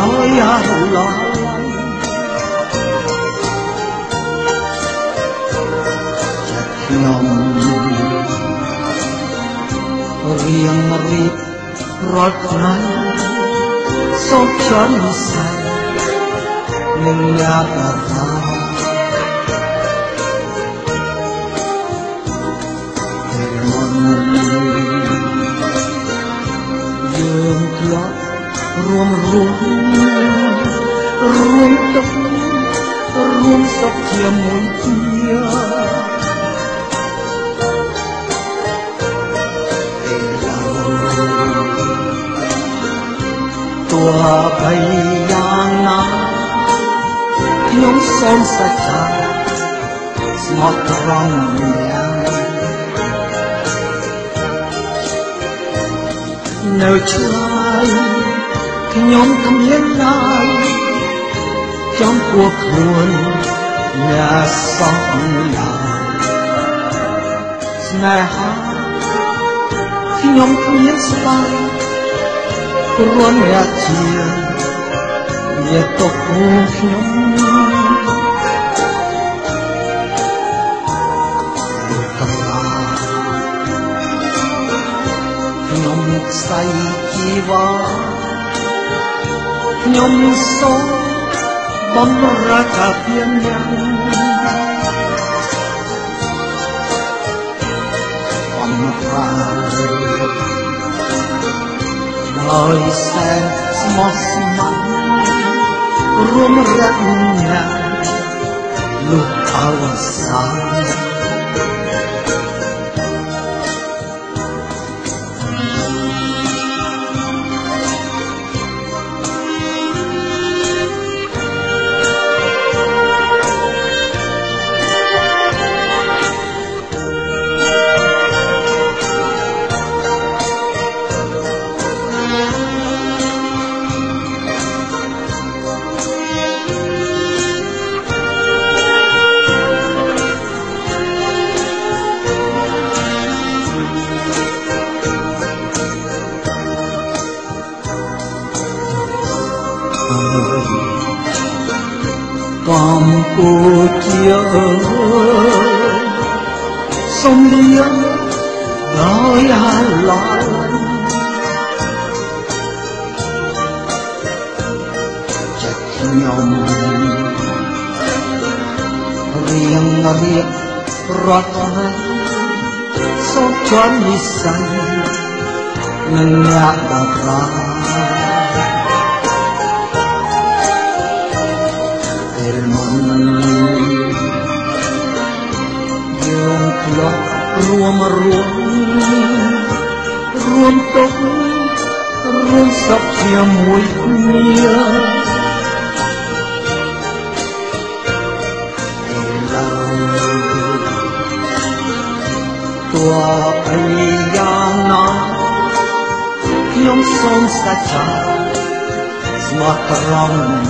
nói lo nhom riêng rít rót nắng sốt chón say nhưng nhà ta dương lót ruộng tóc ruộng sọc chia môi chia tua bay yang na nhóm son sa cha smart rong nơi trái nhóm thâm lên lại trong cuộc buồn nhà sóng lại ngày hát khi nhóm thâm lên sai luôn nhà chia nhà tộc nhóm say chi va nhom số bấm ra cả thiên nhang bấm ra đời sen smart rung rắc nhang lúc áo sáng Campuchia sông Liên nói lại chặt nhom riêng rót sốt chón đi xanh nâng nhạc đạp ra ruộng tóc ruộng sọc chia môi chia tua bay yang na nhóm son sa cha smart rong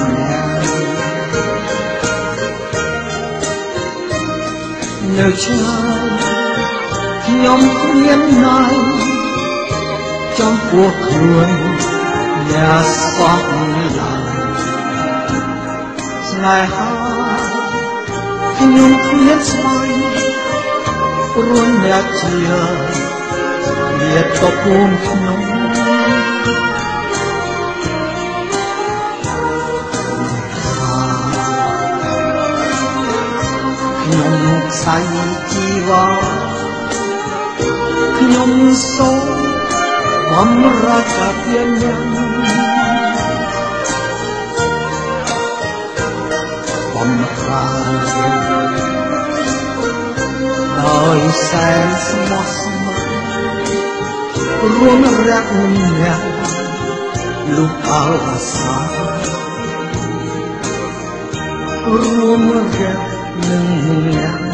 nơi trái nhóm nhân này trong cuộc người nhà sống lại ngày hát nhóm nhân say ruộng nhà chia liệt tóc buồn nhóm say chi va nhóm số bấm ra cả thiên nhân bấm ra đời sen smart ruộng rác nhà lúc áo sáng ruộng rác nâng nhang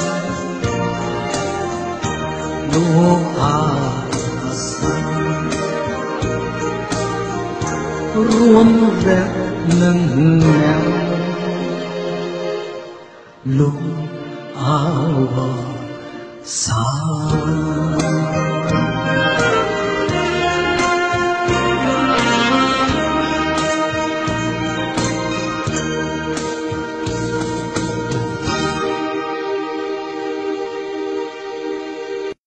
lúc áo sáng ruộng rác nâng nhang lúc áo sáng